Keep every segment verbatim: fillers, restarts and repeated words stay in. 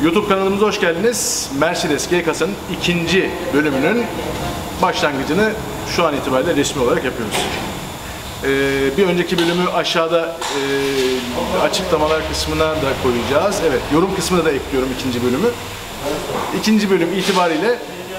YouTube kanalımıza hoş geldiniz. Mercedes G-Kasa'nın ikinci bölümünün başlangıcını şu an itibariyle resmi olarak yapıyoruz. Ee, bir önceki bölümü aşağıda e, açıklamalar kısmına da koyacağız. Evet, yorum kısmına da ekliyorum ikinci bölümü. İkinci bölüm itibariyle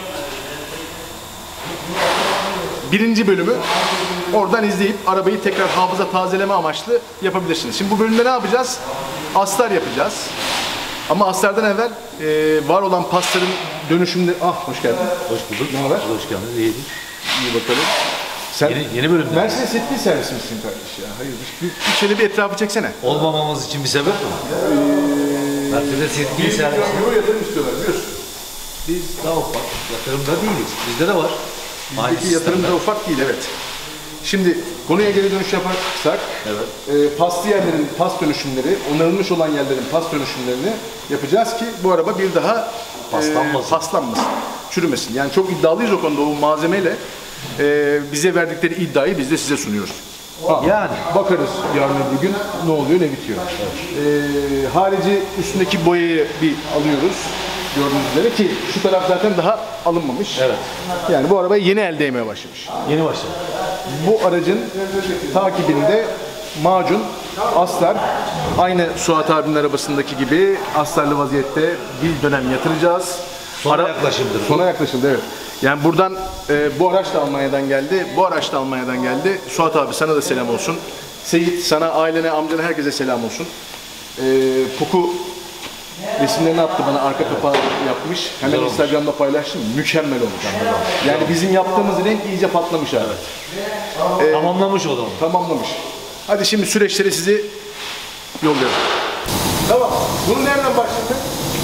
birinci bölümü oradan izleyip arabayı tekrar hafıza tazeleme amaçlı yapabilirsiniz. Şimdi bu bölümde ne yapacağız? Astar yapacağız. Ama astardan evvel e, var olan pasların dönüşümleri... Ah, hoş geldin. Hoş bulduk. Ne haber? Hoş geldiniz. İyiydik. İyi bakalım. Sen yeni, yeni bölümde. Mercedes yetkili servis misin kardeş ya? Hayırdır? Bir, bir şöyle bir etrafı çeksene. Olmamamız için bir sebep mi? Ee, Mercedes yetkili servis. Euro yatırım istiyorlar biliyorsun. Biz daha ufak. Yatırımda değiliz. Bizde de var. Bizdeki yatırım da ufak değil, evet. Şimdi konuya geri dönüş yaparsak, evet. e, paslı yerlerin pas dönüşümleri, onarılmış olan yerlerin pas dönüşümlerini yapacağız ki bu araba bir daha paslanmasın. E, paslanmasın, çürümesin. Yani çok iddialıyız o konuda, o malzemeyle e, bize verdikleri iddiayı biz de size sunuyoruz. Ha, yani bakarız yarın öbür gün ne oluyor ne bitiyor. E, harici üstündeki boyayı bir alıyoruz. Gördüğünüz üzere ki şu taraf zaten daha alınmamış. Evet. Yani bu araba yeni el değmeye başlamış. Yeni başladı. Bu aracın takibinde macun, astar, aynı Suat abinin arabasındaki gibi astarlı vaziyette bir dönem yatıracağız. Sona yaklaşımdır. Sona yaklaşıldı, evet. Yani buradan e, bu araç da Almanya'dan geldi, bu araç da Almanya'dan geldi. Suat abi sana da selam olsun. Seyit, sana, ailene, amcana, herkese selam olsun. E, Puku resimlerini attı bana, arka kapağı yapmış. Hemen Güzel Instagram'da olmuş. Paylaştım. Mükemmel olmuş. Yani bizim yaptığımız renk iyice patlamış abi. Evet. Ee, tamamlamış o da onu. Tamamlamış. Hadi şimdi süreçleri sizi yolluyorum. Tamam. Bunu nereden başladın?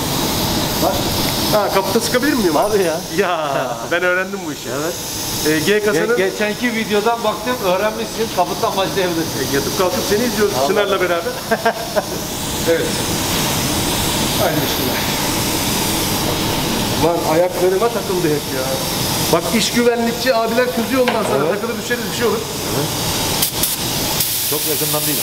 Ha, kaputa sıkabilir miyim? Abi ya. Ya ben öğrendim bu işi. Evet. Ee, G-Kasa'nın... Ge geçenki videodan baktım, öğrenmişsin. Kaputtan başlayabilirsin. E, yatıp kalkıp seni izliyoruz Çınar'la beraber. Evet. Haydi bismillah. Lan ayaklarıma takıldı hep ya. Bak iş güvenlikçi abiler kızıyor ondan sonra, evet. Takılır düşeriz bir şey olur. Evet. Çok yakından değil.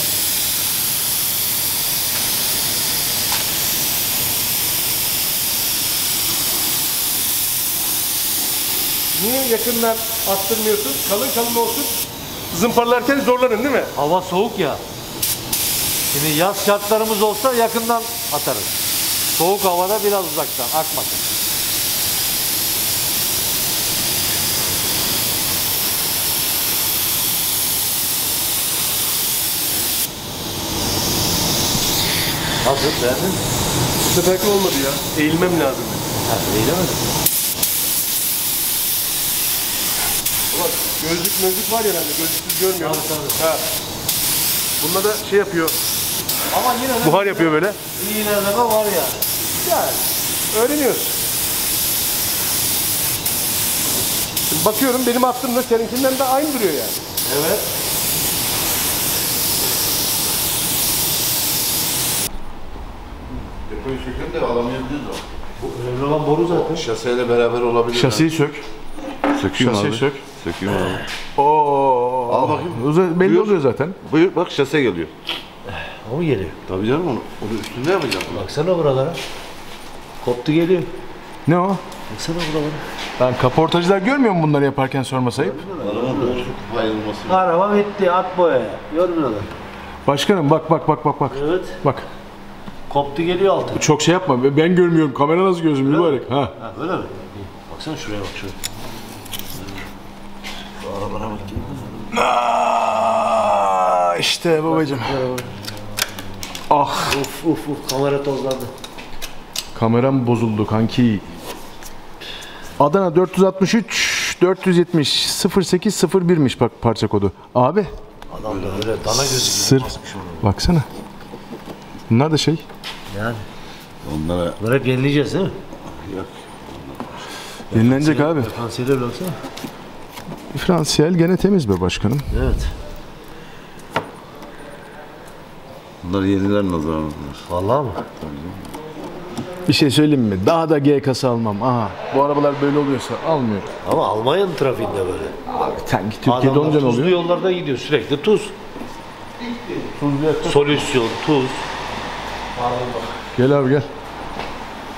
Niye yakından attırmıyorsun? Kalın kalın olsun. Zımparalarken zorlanın değil mi? Hava soğuk ya. Şimdi yaz şartlarımız olsa yakından atarız. Soğuk havada biraz uzaktan akmasın. Nasıl, beğendin mi? Bu seferki olmadı ya. Eğilmem lazım. Ha, eğilemedim. Bak gözlük gözlük var ya bende. Gözlüksüz görmüyorum. Tabii, tabii. Ha. Bunda da şey yapıyor. Ama yine de buhar yapıyor böyle. İyi ilerleme var ya. Yani öğreniyoruz. Şimdi bakıyorum benim attığımda seninkinden de aynı duruyor yani. Evet. Depoyu sökün de alamayabiliriz o. Bu önemli olan boru zaten. Şaseyle beraber olabilir. Şasiyi sök. Sökeyim Şasiyi abi. sök. Sökeyim abi. Oo. Al bakayım. Uza- belli Buyur. oluyor zaten. Buyur bak şase geliyor. O mu geliyor? Tabii canım onu. Onu üstünde yapacağım. Baksana buralara. Koptu geliyor. Ne o? Baksana buralara. Ben kaportacılar görmüyor mu bunları yaparken sorma sayıp? Arabanın boşluk ayrılması. Araba bitti, at boyaya. Görmüyorlar. Başkanım bak bak bak bak bak. Evet. Bak. Koptu geliyor altı. Çok şey yapma. Ben görmüyorum. Kamera nasıl gözüm mübarek. Ha. Ha öyle mi? Baksana şuraya bak şuraya. Şu arabana bak. Aa, işte babacığım. Ah. Uf uf uf, kamera tozlandı. Kameram bozuldu kanki. Adana dört yüz altmış üç dört yüz yetmiş sıfır sekiz sıfır bir'miş bak parça kodu. Abi. Adam da öyle dana gözüküyor. Sır. Baksana. Bunlar da şey. Yani. Onlara Bunları hep yenileyeceğiz değil mi? yok. Yenilenecek abi. Potansiyeli baksana. Diferansiyel gene temiz be başkanım. Evet. Bunlar yeniler nazaran. Vallahi mı? Bir şey söyleyeyim mi? Daha da G-Kasa almam. Aha. Bu arabalar böyle oluyorsa almıyorum. Ama Almanya'nın trafiğinde böyle. Abi sanki Türkiye'de Adamlar olunca ne tuzlu oluyor? yollarda gidiyor sürekli tuz. Solüsyon, tuz. Gel abi gel.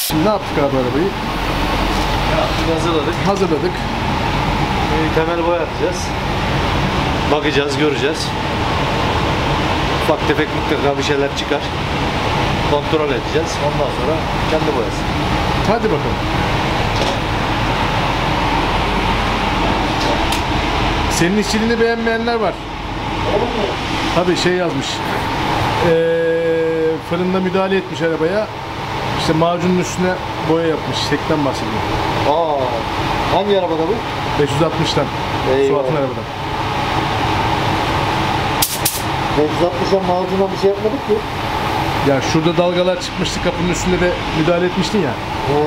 Şimdi ne yaptık abi arabayı? Yaptık, hazırladık. Hazırladık. Ee, temel boya atacağız. Bakacağız, göreceğiz. Ufak tefek mutlaka bir şeyler çıkar. Kontrol edeceğiz. Ondan sonra kendi boyası. Hadi bakalım. Senin işçiliğini beğenmeyenler var. Tabii şey yazmış. Ee, fırında müdahale etmiş arabaya. İşte macunun üstüne boya yapmış. Şeklen bahsediyor. Aa, hangi arabada bu? beş yüz altmıştan. Eyvah. Suat'ın arabadan. beş yüz altmışa macuna bir şey yapmadık ki. Ya şurada dalgalar çıkmıştı, kapının üstünde de müdahale etmiştin ya. Ha.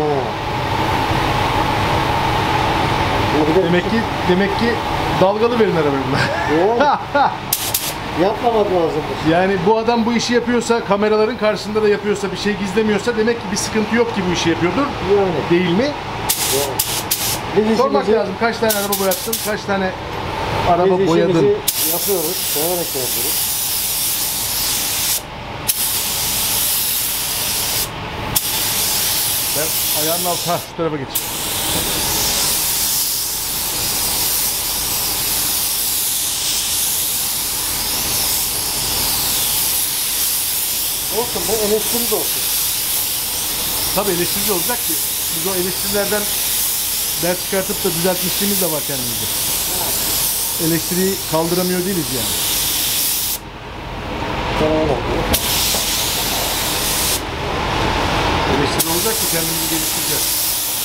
Demek ki demek ki dalgalı verin arabayı buna. Yani, yapmamak lazımmış. Yani bu adam bu işi yapıyorsa, kameraların karşısında da yapıyorsa, bir şey gizlemiyorsa demek ki bir sıkıntı yok ki bu işi yapıyordur. Yani. Değil mi? Yani. Biz Sormak işimizi, lazım. Kaç tane araba boyattın? Kaç tane araba biz boyadın? işimizi yapıyoruz. Severek de yapıyoruz. Ben ayağının altına şu tarafa geç. Olsun be, eleştiri de olsun. Tabii eleştirici olacak ki biz o eleştirilerden ders çıkartıp da düzeltmişliğimiz de var kendimizde. Eleştiriyi kaldıramıyor değiliz yani. Tamam. Eleştiri olacak ki kendimizi geliştireceğiz.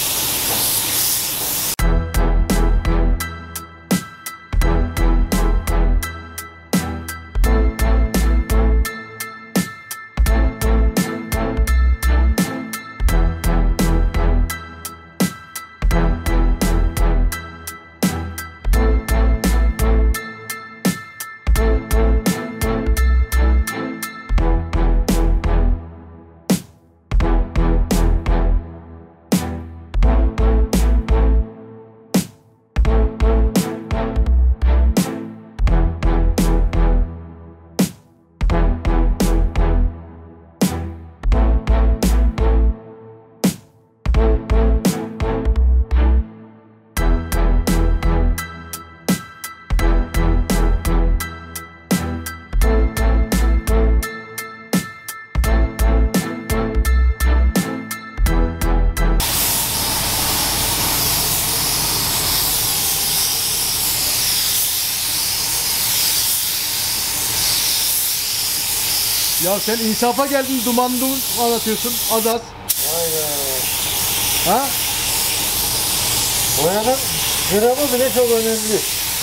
Ya sen insafa geldin, duman duman anlatıyorsun. Az az. Aynen. Ha? Boyanın gramı bile çok önemli.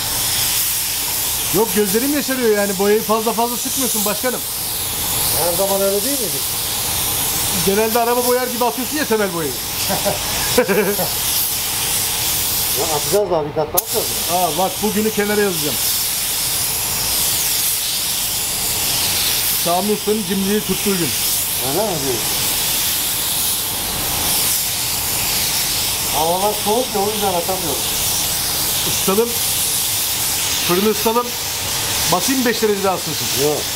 Yok, gözlerim yaşarıyor yani, boyayı fazla fazla sıkmıyorsun başkanım. Her zaman öyle değil miydi? Genelde araba boyar gibi atıyorsun ya temel boyayı. Ya atacağız daha, bir kat daha atacağız. Aa bak, bugünü kenara yazacağım. Sami Usta'nın cimriliği tuttuğu gün. Öyle mi diyorsun? Havalar soğuk ya, o yüzden atamıyorum. Isıtalım. Fırını ısıtalım. Basayım beş derece daha ısınsın. Yok.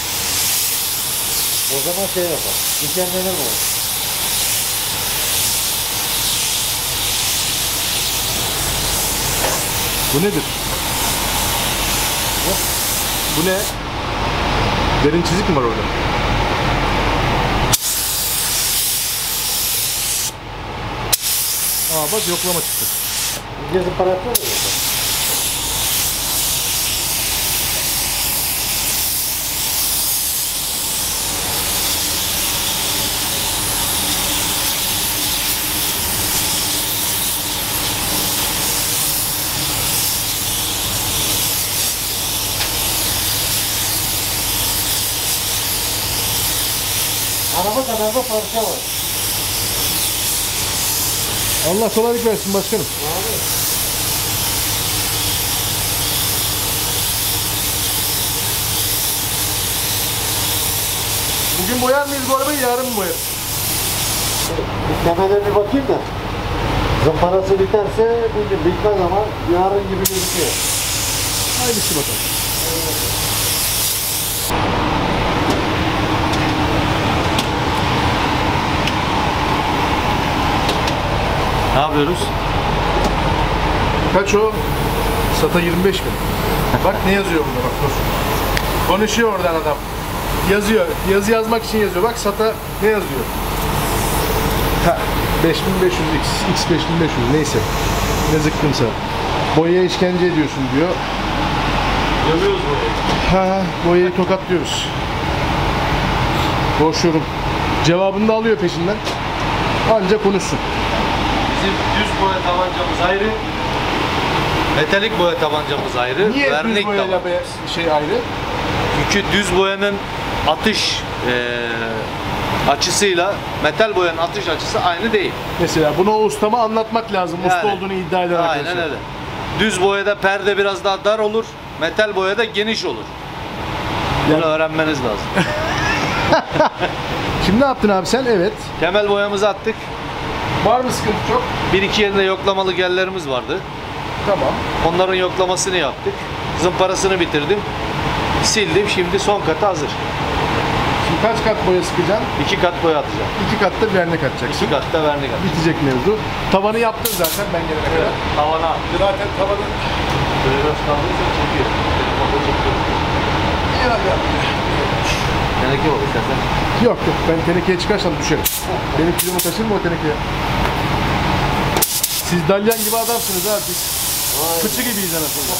O zaman şey yapar. Dikenlenir mi? Bu nedir? Bu ne? Derin çizik mi var orada? Aa bak, yoklama çıktı. Bir gözün parası mı? Araba kadar da parça var. Allah kolaylık versin başkanım. Abi. Bugün boyar mıyız bu arabayı, yarın mı boyarız? Bir temele bir bakayım da. Zımparası biterse bugün bitmez ama yarın gibi gözüküyor. Hayırlısı bakalım. yapıyoruz? Kaç o? SATA yirmi beş mi? Bak ne yazıyor burada bak dur. Konuşuyor oradan adam. Yazıyor. Yazı yazmak için yazıyor. Bak SATA ne yazıyor? Ha, beş bin beş yüz X, X beş bin beş yüz neyse. Ne zıkkımsa. Boyaya işkence ediyorsun diyor. Yapıyoruz burayı. Ha, boyayı tokatlıyoruz. Boş yorum. Cevabını da alıyor peşinden. Anca konuşsun. Bizim düz boya tabancamız ayrı. Metalik boya tabancamız ayrı. Niye düz vernik boyayla taban. beyaz şey ayrı? Çünkü düz boyanın atış eee, açısıyla metal boyanın atış açısı aynı değil. Mesela bunu o ustama anlatmak lazım. Usta Yani, olduğunu iddia eden Aynen arkadaşlar. öyle. Düz boyada perde biraz daha dar olur. Metal boyada geniş olur. Bunu Yani- öğrenmeniz lazım. Şimdi ne yaptın abi sen? Evet. Temel boyamızı attık. Var mı sıkıntı çok? Bir iki yerinde yoklamalı yerlerimiz vardı. Tamam. Onların yoklamasını yaptık. Zımparasını bitirdim. Sildim. Şimdi son katı hazır. Şimdi kaç kat boya sıkacaksın? İki kat boya atacağım. İki katta vernik atacaksın. İki katta vernik atacağım. Bitecek mevzu. Tavanı yaptın zaten ben gelene kadar. Tavana Zaten tavanı... biraz kaldıysa çekiyor. Telefonda çekiyor. Teneke olur istersen. Yok yok ben tenekeye çıkarsam düşerim. Benim kilomu taşır mı o tenekeye? Siz dalyan gibi adamsınız ha biz. Fıçı gibiyiz anasını.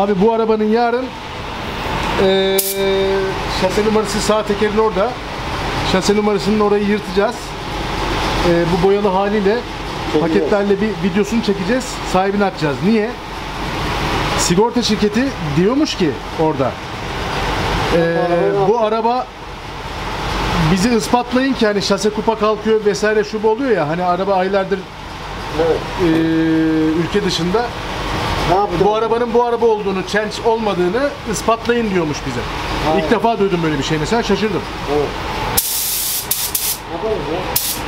Abi bu arabanın yarın ee, şase numarası sağ tekerin orada. Şase numarasının orayı yırtacağız. Ee, bu boyalı haliyle paketlerle bir videosunu çekeceğiz. Sahibine atacağız. Niye? Sigorta şirketi diyormuş ki orada ee, bu araba bizi ispatlayın ki hani şase kupa kalkıyor vesaire şu bu oluyor ya hani araba aylardır Evet. e, ülke dışında Ne yaptın? bu arabanın bu araba olduğunu, change olmadığını ispatlayın diyormuş bize. Aynen. İlk defa duydum böyle bir şey mesela, şaşırdım. Evet. Yapalım ya.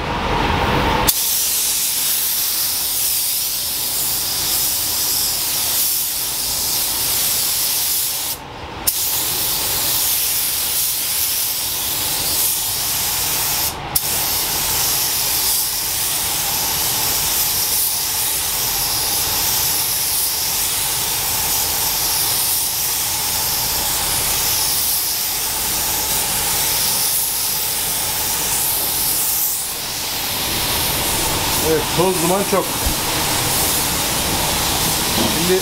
Evet, toz duman çok. Şimdi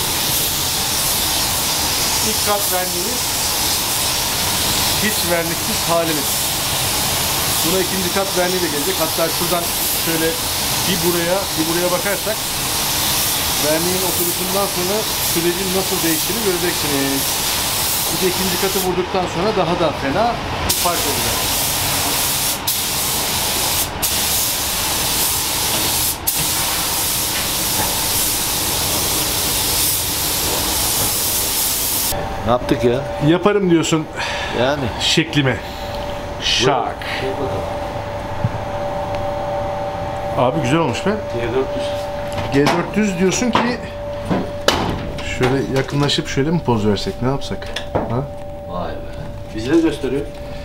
ilk kat verniğimiz hiç verniksiz halimiz. Buna ikinci kat verniği de gelecek. Hatta şuradan şöyle bir buraya bir buraya bakarsak verniğin oturuşundan sonra sürecin nasıl değiştiğini göreceksiniz. Bir de ikinci katı vurduktan sonra daha da fena bir fark olacak. Ne yaptık ya? Yaparım diyorsun Yani. şeklime. Şak. Abi güzel olmuş be. G dört yüz. G dört yüz diyorsun ki şöyle yakınlaşıp şöyle mi poz versek, ne yapsak? Ha? Vay be. Bizi de gösteriyor.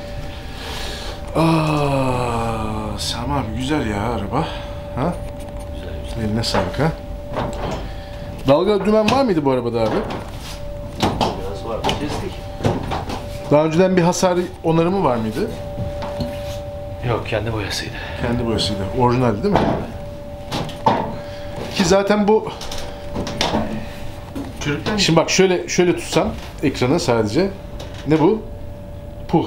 Aa, Sami abi güzel ya araba. Ha? Güzel güzel. Eline sağlık ha. Dalga dümen var mıydı bu arabada abi? Biraz var. Kestik. Daha önceden bir hasar onarımı var mıydı? Yok, kendi boyasıydı. Kendi boyasıydı. Orijinal değil mi? Ki zaten bu Çürükten şimdi bak şöyle şöyle tutsam ekranı sadece. Ne bu? Puh.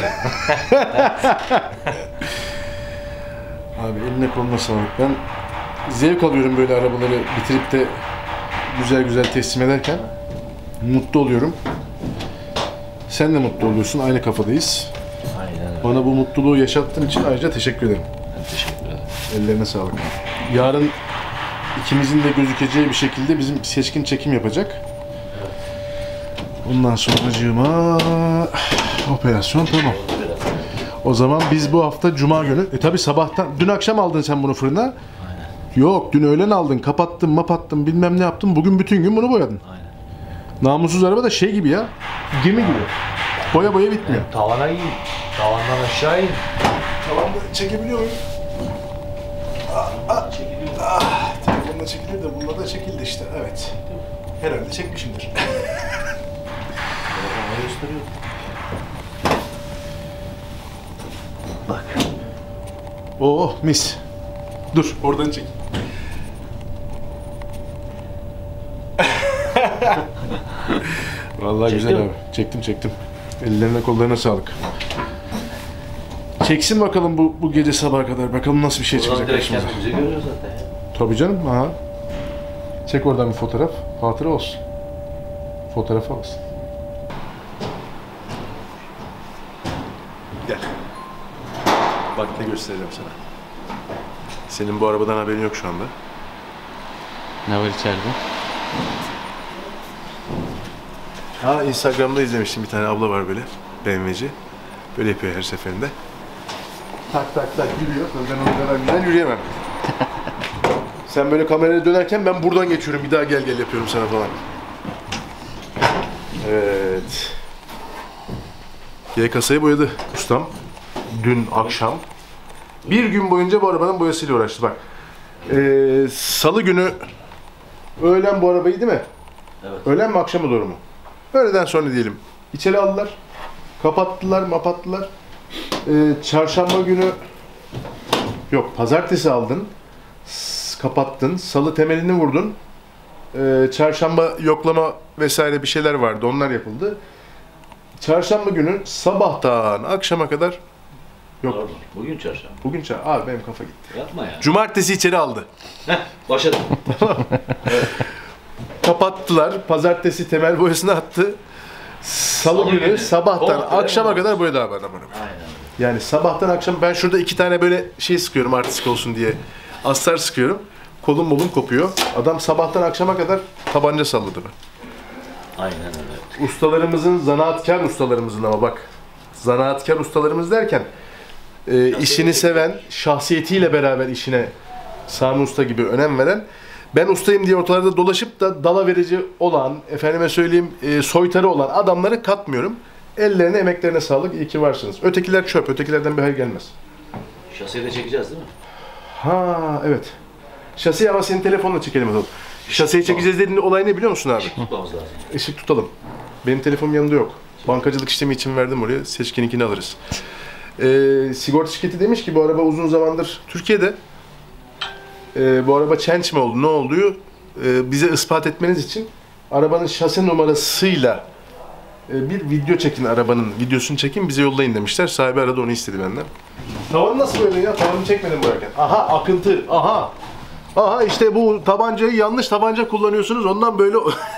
Abi eline koluna sağlık. Ben zevk alıyorum böyle arabaları bitirip de güzel güzel teslim ederken. Mutlu oluyorum. Sen de mutlu oluyorsun. Aynı kafadayız. Aynen öyle. Bana bu mutluluğu yaşattığın için ayrıca teşekkür ederim. Ben teşekkür ederim. Ellerine sağlık. Yarın ikimizin de gözükeceği bir şekilde bizim seçkin çekim yapacak. Bundan sonracığıma operasyon tamam. O zaman biz bu hafta Cuma günü, e tabi sabahtan, dün akşam aldın sen bunu fırına. Aynen. Yok, dün öğlen aldın, kapattın, mapattın, bilmem ne yaptın. Bugün bütün gün bunu boyadın. Aynen. Namussuz araba da şey gibi ya, gemi gibi. Boya boya bitmiyor. Tavana in. Tavandan aşağı in. Tamam da çekebiliyor muyum? Çekiliyor. Ah, telefonla çekilir de bunda da çekildi işte, evet. Herhalde çekmişimdir. Tavana gösteriyor. Bak. Oo, mis. Dur, oradan çek. Vallahi Çektin güzel mi? abi. Çektim çektim. Ellerine kollarına sağlık. Çeksin bakalım bu bu gece sabaha kadar. Bakalım nasıl bir şey Buradan çıkacak direkt karşımıza. kendimizi görüyoruz zaten ya. Tabii canım. Aha. Çek oradan bir fotoğraf. Hatıra olsun. Fotoğraf alsın. Gel. Bak ne göstereceğim sana. Senin bu arabadan haberin yok şu anda. Ne var içeride? Ha, Instagram'da izlemiştim, bir tane abla var böyle, B M W'ci. Böyle yapıyor her seferinde. Tak tak tak yürüyor. Ben o kadar güzel yürüyemem. Sen böyle kameraya dönerken ben buradan geçiyorum. Bir daha gel gel yapıyorum sana falan. Evet. G kasayı boyadı ustam. Dün akşam. Bir gün boyunca bu arabanın boyasıyla uğraştı bak. Ee, Salı günü öğlen bu arabayı değil mi? Evet. Öğlen mi akşama doğru mu? Öğleden sonra diyelim. İçeri aldılar. Kapattılar, mapattılar. Ee, çarşamba günü yok, pazartesi aldın. S- kapattın. Salı temelini vurdun. Ee, çarşamba yoklama vesaire bir şeyler vardı. Onlar yapıldı. Çarşamba günü sabahtan akşama kadar yok. Pardon, bugün çarşamba. Bugün çar abi benim kafa gitti. Yapma ya. Cumartesi içeri aldı. Heh, başladım. Kapattılar. Pazartesi temel boyasını attı. Salı, Salı günü günü sabahtan komple akşama kadar boyadı abi adamı. Aynen. Yani sabahtan akşam ben şurada iki tane böyle şey sıkıyorum artistik olsun diye. Astar sıkıyorum. Kolum molum kopuyor. Adam sabahtan akşama kadar tabanca salladı be. Aynen öyle. Ustalarımızın, zanaatkar ustalarımızın ama bak. Zanaatkar ustalarımız derken e, işini seven, şahsiyetiyle beraber işine Sami Usta gibi önem veren, ben ustayım diye ortalarda dolaşıp da dala verici olan, efendime söyleyeyim e, soytarı olan adamları katmıyorum. Ellerine, emeklerine sağlık, iyi ki varsınız. Ötekiler çöp, ötekilerden bir hayır gelmez. Şaseyi de çekeceğiz değil mi? Ha evet. Şaseyi ama senin telefonla çekelim bakalım. Şaseyi çekeceğiz dediğin olay ne biliyor musun abi? Tutmamız lazım. Işık tutalım. Benim telefonum yanımda yok. Bankacılık işlemi için verdim oraya. Seçkininkini alırız. Ee, sigorta şirketi demiş ki bu araba uzun zamandır Türkiye'de. Ee, bu araba change mi oldu, ne olduğu e, bize ispat etmeniz için arabanın şase numarasıyla e, bir video çekin, arabanın videosunu çekin, bize yollayın demişler. Sahibi aradı, onu istedi benden. Tavan nasıl böyle ya? Tavanı çekmedim buraya. Aha akıntı, aha. Aha işte bu tabancayı yanlış tabanca kullanıyorsunuz, ondan böyle...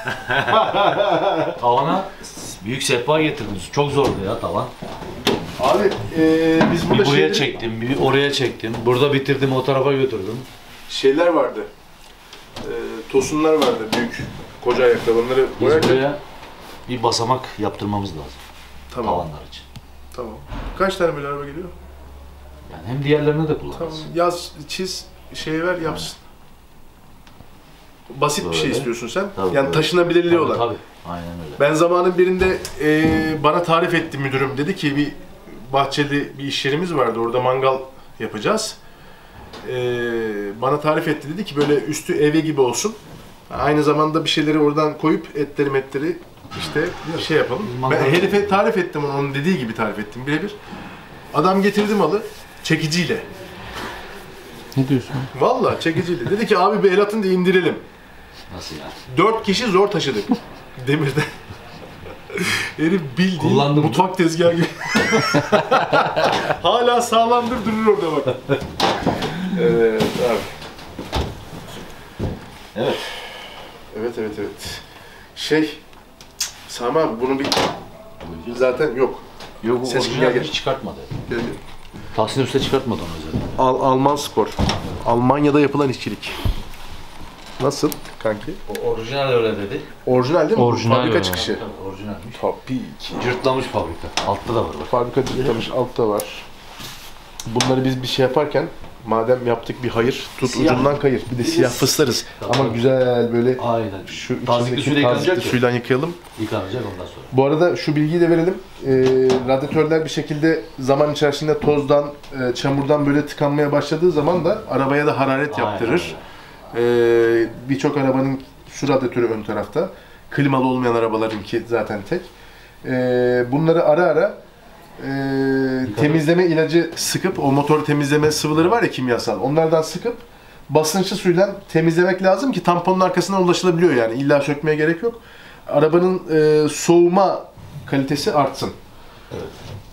Tavana büyük sehpa getirdiniz. Çok zordu ya tavan. Abi e, biz burada Bir buraya şeyleri- çektim, bir oraya çektim. Burada bitirdim, o tarafa götürdüm. şeyler vardı. E, tosunlar vardı büyük. Koca ayaklar. Onları Biz boyarken... buraya bir basamak yaptırmamız lazım. Tamam. Tavanlar için. Tamam. Kaç tane böyle araba geliyor? Yani hem diğerlerini de kullanırız. Tamam. Yaz, çiz, şey ver, yapsın. Basit bir şey Böyle. istiyorsun sen. Tabii, yani böyle. taşınabilirliği Tabii, olan. tabii. Aynen öyle. Ben zamanın birinde e, bana tarif etti müdürüm. Dedi ki bir bahçeli bir iş yerimiz vardı. Orada mangal yapacağız. E, bana tarif etti. Dedi ki böyle üstü evi gibi olsun. Aynı zamanda bir şeyleri oradan koyup etleri metleri işte şey yapalım. Ben herife tarif ettim onu. Onun dediği gibi tarif ettim birebir. Adam getirdi malı çekiciyle. Ne diyorsun? Vallahi çekiciyle. Dedi ki abi bir el atın diye indirelim. Nasıl yani? Dört kişi zor taşıdık. Demirden. Herif bildiğin Kullandım. mutfak tezgahı gibi. Hala sağlamdır, durur orada bak. Evet abi. Evet. Evet evet evet. Şey, Sami abi bunu bir zaten yok. Yok bu Ses orijinal gel, gel. hiç çıkartmadı. Gel, gel. Tahsin Usta çıkartmadı onu özellikle. Al, Alman spor. Almanya'da yapılan işçilik. Nasıl kanki? O orijinal öyle dedi. Orijinal değil mi? Orijinal Fabrika ya. çıkışı. Tabii orijinalmiş. Tabii ki. Cırtlamış fabrika. Altta da var bak. Fabrika çıkmış, altta var. Bunları biz bir şey yaparken, madem yaptık bir hayır, tut Siyah. ucundan kayır. Bir de siyah fıslarız. Tabii. Ama güzel böyle Aynen. şu Tazikli içindeki suyla yıkanacak tazikli ya. suyla yıkayalım. Yıkanacak ondan sonra. Bu arada şu bilgiyi de verelim. Ee, radyatörler bir şekilde zaman içerisinde tozdan, e, çamurdan böyle tıkanmaya başladığı zaman da arabaya da hararet Aynen yaptırır. Ee, Birçok arabanın su radyatörü ön tarafta. Klimalı olmayan arabalarınki zaten tek. Ee, bunları ara ara e, temizleme ilacı sıkıp, o motor temizleme sıvıları var ya kimyasal, onlardan sıkıp basınçlı suyla temizlemek lazım ki tamponun arkasından ulaşılabiliyor yani. İlla sökmeye gerek yok. Arabanın e, soğuma kalitesi artsın. Evet.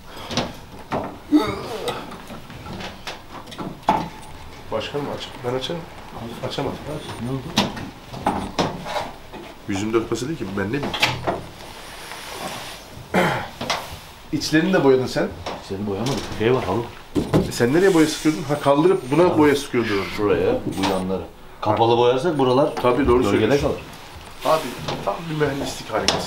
Başka mı aç? Ben açarım. Açamadım. Ne oldu? Yüzümde ötmesi değil ki, ben ne bileyim. İçlerini de boyadın sen. Seni boyamadık. Şey var halı. E sen nereye boya sıkıyordun? Ha kaldırıp buna boya sıkıyordun. Şuraya, bu yanları. Kapalı boyarsak buralar Tabii doğru gölgede söylüyorsun. kalır. Abi tam bir mühendislik harikası.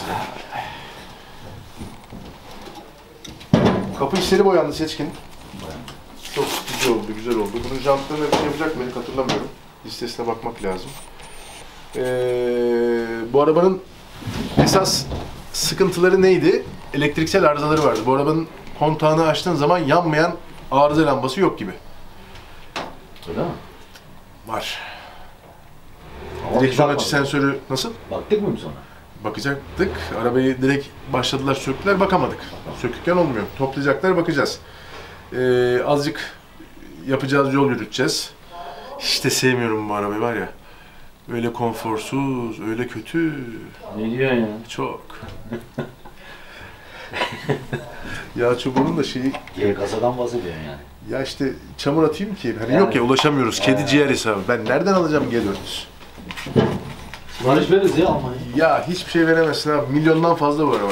Kapı içleri boyandı Seçkin. Çok güzel oldu, güzel oldu. Bunun jantlarına bir şey yapacak mıydık hatırlamıyorum. Listesine bakmak lazım. Ee, bu arabanın esas sıkıntıları neydi? Elektriksel arızaları vardı. Bu arabanın kontağını açtığın zaman yanmayan arıza lambası yok gibi. Öyle mi? Var. Ama Direksiyon biz açı bakmadık. sensörü nasıl? Baktık mı biz ona? Bakacaktık. Arabayı direkt başladılar söktüler, bakamadık. Sökükken olmuyor. Toplayacaklar, bakacağız. Ee, azıcık yapacağız, yol yürüteceğiz. Hiç de sevmiyorum bu arabayı var ya. Öyle konforsuz, öyle kötü. Ne diyorsun ya? Çok. Yağ çubuğunun da şeyi, G kasadan bahsediyorsun yani. ya işte çamur atayım ki. Hani Yani. yok ya, ulaşamıyoruz. Kedi ciğer hesabı. Ben nereden alacağım G dört yüz? Sipariş veririz ya Almanya. Ya hiçbir şey veremezsin abi. Milyondan fazla bu araba.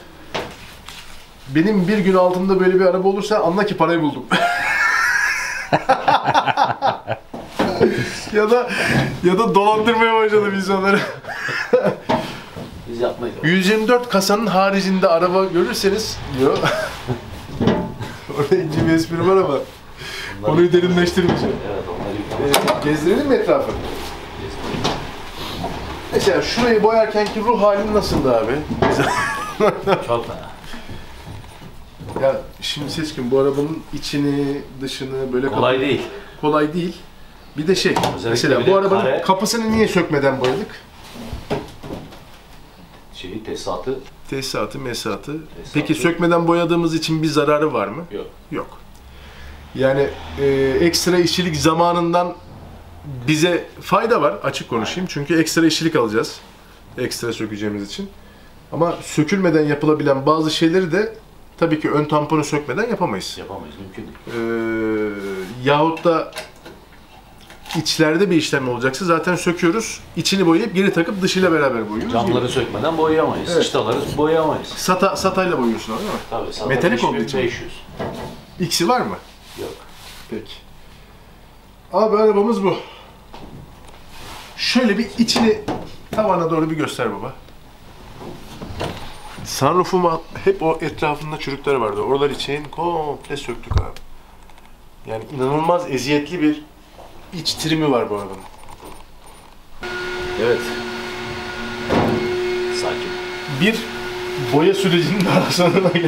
Benim bir gün altında böyle bir araba olursa anla ki parayı buldum. ya da ya da dolandırmaya başladım insanları. Biz yapmayız. yüz yirmi dört kasanın haricinde araba görürseniz diyor. Orada ince bir espri var ama onu derinleştirmeyeceğim. Evet onları Ee, gezdirelim mi etrafı? Mesela şurayı boyarkenki ruh halin nasıldı abi? çok fena. Ya şimdi Sezgin, bu arabanın içini, dışını böyle Kolay kapa- değil. kolay değil. Bir de şey, Özellikle mesela bir de bu arabanın kare- kapısını niye sökmeden boyadık? Şeyi tesisatı Tesisatı, mesatı. Peki sökmeden boyadığımız için bir zararı var mı? yok. Yok. Yani e, ekstra işçilik zamanından bize fayda var, açık konuşayım. Çünkü ekstra işçilik alacağız. Ekstra sökeceğimiz için. Ama sökülmeden yapılabilen bazı şeyleri de tabii ki ön tamponu sökmeden yapamayız. Yapamayız, mümkün değil. Ee, yahut da içlerde bir işlem olacaksa zaten söküyoruz. İçini boyayıp geri takıp dışıyla beraber boyuyoruz. Camları sökmeden boyayamayız. Evet. Çıtaları boyayamayız. Sata, satayla boyuyorsun ama değil mi? Tabii. Sata Metalik olduğu beş bin için. beş yüz. X'i var mı? Yok. Peki. Abi arabamız bu. Şöyle bir içini tavana doğru bir göster baba. Sunroof'uma hep o etrafında çürükler vardı. Oralar için komple söktük abi. Yani inanılmaz eziyetli bir iç trimi var bu arabanın. Evet. Sakin. Bir boya sürecinin daha sonuna geldik.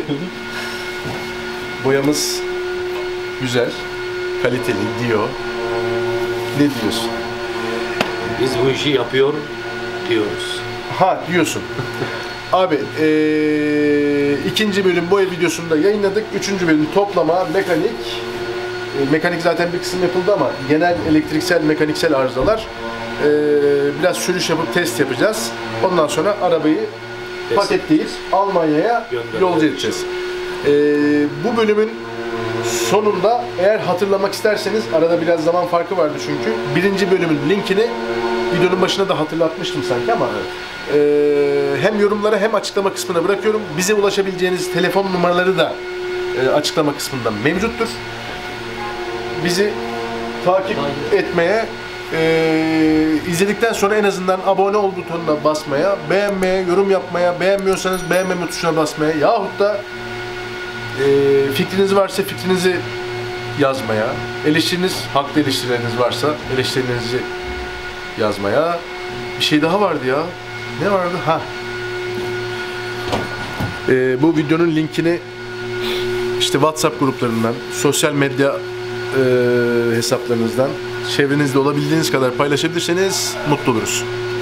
Boyamız güzel, kaliteli diyor. Ne diyorsun? Biz bu işi yapıyor diyoruz. Ha diyorsun. Abi ee, ikinci bölüm boya videosunda yayınladık. Üçüncü bölüm toplama, mekanik. E, mekanik zaten bir kısım yapıldı ama genel elektriksel, mekaniksel arızalar. E, biraz sürüş yapıp test yapacağız. Ondan sonra arabayı Test. paketleyip Almanya'ya Göndereceğiz. yolcu edeceğiz. E, bu bölümün sonunda eğer hatırlamak isterseniz, arada biraz zaman farkı vardı çünkü. Birinci bölümün linkini videonun başına da hatırlatmıştım sanki ama e, hem yorumlara hem açıklama kısmına bırakıyorum. Bize ulaşabileceğiniz telefon numaraları da e, açıklama kısmında mevcuttur. Bizi takip etmeye, e, izledikten sonra en azından abone ol butonuna basmaya, beğenmeye, yorum yapmaya, beğenmiyorsanız beğenmeme tuşuna basmaya yahut da e, fikriniz varsa fikrinizi yazmaya, eleştiriniz, haklı eleştirileriniz varsa eleştirilerinizi yazmaya. Bir şey daha vardı ya. Ne vardı? Ha. E, bu videonun linkini işte WhatsApp gruplarından, sosyal medya e, hesaplarınızdan çevrenizde olabildiğiniz kadar paylaşabilirseniz mutlu oluruz.